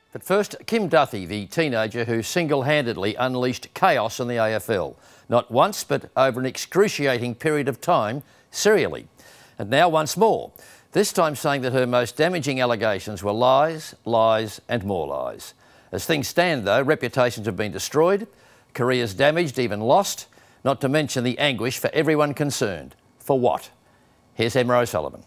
But first, Kim Duthie, the teenager who single-handedly unleashed chaos in the AFL. Not once, but over an excruciating period of time, serially. And now once more, this time saying that her most damaging allegations were lies, lies and more lies. As things stand, though, reputations have been destroyed, careers damaged, even lost, not to mention the anguish for everyone concerned. For what? Here's Emma O'Sullivan.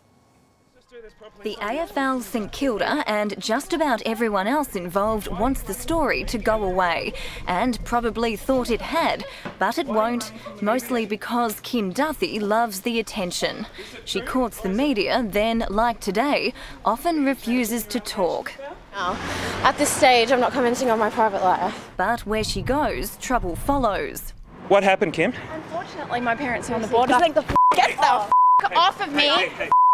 The AFL, St Kilda and just about everyone else involved wants the story to go away, and probably thought it had, but it won't, mostly because Kim Duthie loves the attention. She courts the media, then, like today, often refuses to talk. At this stage, I'm not commenting on my private life. But where she goes, trouble follows. What happened, Kim? Unfortunately, my parents are on the board. Get the off of me!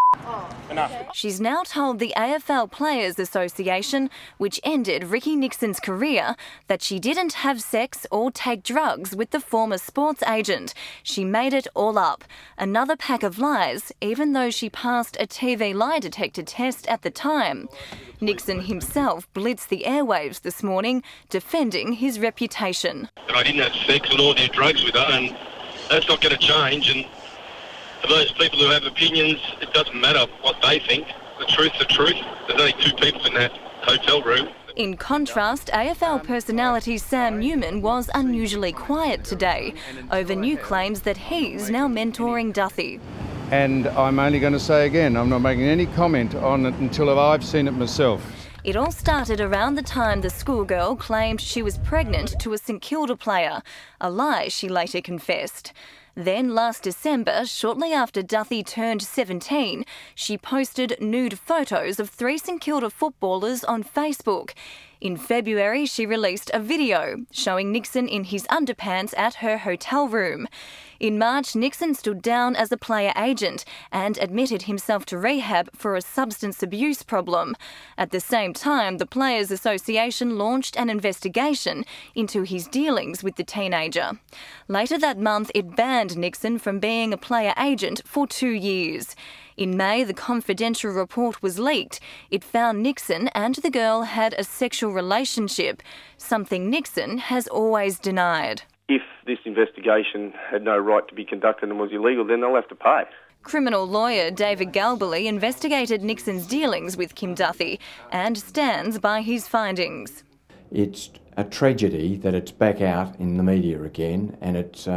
Enough. She's now told the AFL Players Association, which ended Ricky Nixon's career, that she didn't have sex or take drugs with the former sports agent. She made it all up. Another pack of lies, even though she passed a TV lie detector test at the time. Nixon himself blitzed the airwaves this morning, defending his reputation. I didn't have sex and or do drugs with her, and that's not going to change. And for those people who have opinions, it doesn't matter what they think. The truth's the truth. There's only two people in that hotel room. In contrast, AFL personality Sam Newman was unusually quiet today over new claims that he's now mentoring Duthie. And I'm only going to say again, I'm not making any comment on it until I've seen it myself. It all started around the time the schoolgirl claimed she was pregnant to a St Kilda player, a lie she later confessed. Then last December, shortly after Duthie turned 17, she posted nude photos of 3 St Kilda footballers on Facebook. In February, she released a video showing Nixon in his underpants at her hotel room. In March, Nixon stood down as a player agent and admitted himself to rehab for a substance abuse problem. At the same time, the Players Association launched an investigation into his dealings with the teenager. Later that month, it banned Nixon from being a player agent for 2 years. In May, the confidential report was leaked. It found Nixon and the girl had a sexual relationship, something Nixon has always denied. If this investigation had no right to be conducted and was illegal, then they'll have to pay. Criminal lawyer David Galbally investigated Nixon's dealings with Kim Duthie and stands by his findings. It's a tragedy that it's back out in the media again, and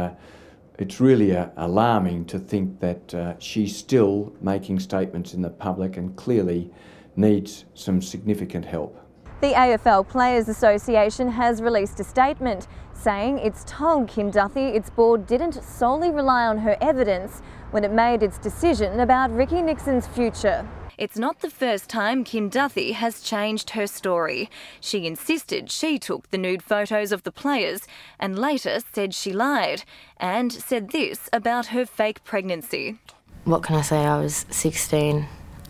it's really alarming to think that she's still making statements in the public and clearly needs some significant help. The AFL Players Association has released a statement saying it's told Kim Duthie its board didn't solely rely on her evidence when it made its decision about Ricky Nixon's future. It's not the first time Kim Duthie has changed her story. She insisted she took the nude photos of the players and later said she lied, and said this about her fake pregnancy. What can I say? I was 16,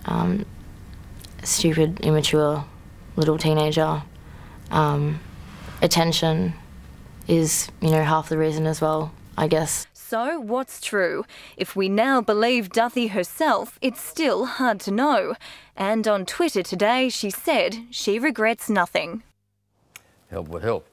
stupid, immature little teenager. Attention is, half the reason as well, I guess. So what's true? If we now believe Duthie herself, it's still hard to know. And on Twitter today, she said she regrets nothing. Help would help.